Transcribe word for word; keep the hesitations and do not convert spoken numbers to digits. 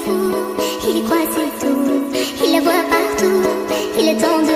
fou, il y croit c'est tout, il la voit partout, il est temps de